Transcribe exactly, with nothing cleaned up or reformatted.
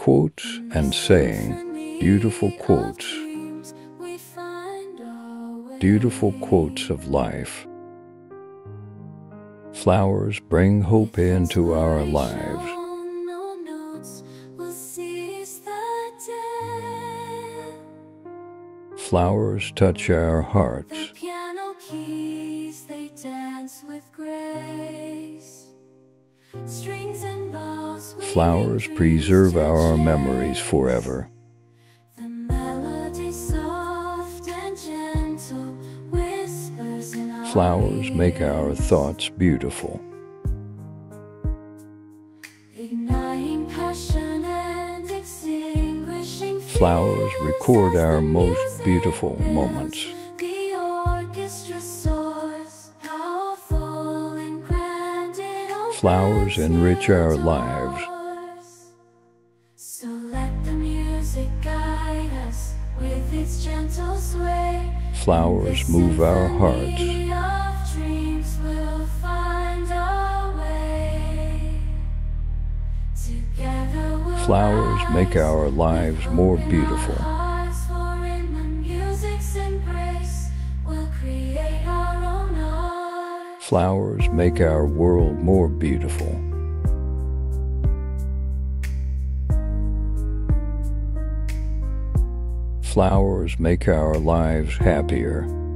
quotes and saying beautiful quotes, beautiful quotes of life. Flowers bring hope into our lives. Flowers touch our hearts. Flowers preserve our memories forever. Flowers make our thoughts beautiful. Flowers record our most beautiful moments. Flowers enrich our lives. So let the music guide us with its gentle sway. Flowers move our hearts. Of dreams we'll find our way. Together we'll Flowers make our lives more beautiful. hearts, for in the music's embrace we'll create our own art. Flowers make our world more beautiful. Flowers make our lives happier.